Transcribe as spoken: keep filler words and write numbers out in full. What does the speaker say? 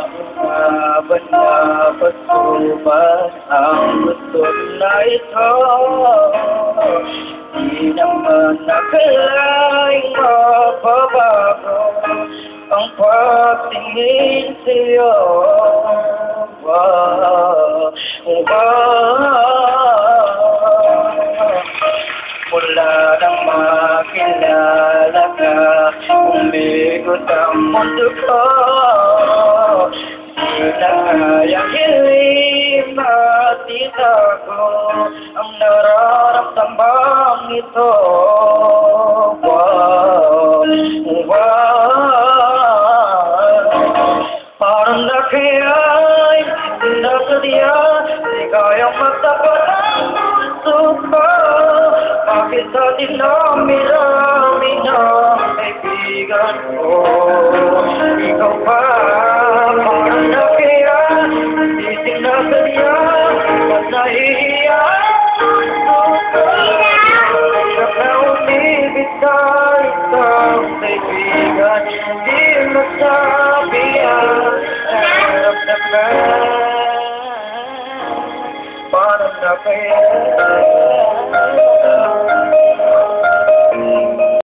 benda bersubat ang gusto na ito. Di naman nakalaing mapabago ang pagtingin sa'yo. Wow, wow. Mula nang makilala ka, umikot ang mundo ko. Di na kayang hiling at itago ang nararamdamang ito. Wow, wow. Parang nakiyay, nasadya, di kayang magtapat ang puso ko. Bakit sa dinami-rami ng kaibigan ko, ikaw pa parang nakiya, ising nasadya, at nahihiya ang puso ko. Saka umibig sa isang kaibigan, di masabihan, naramdaman, parang nakiya.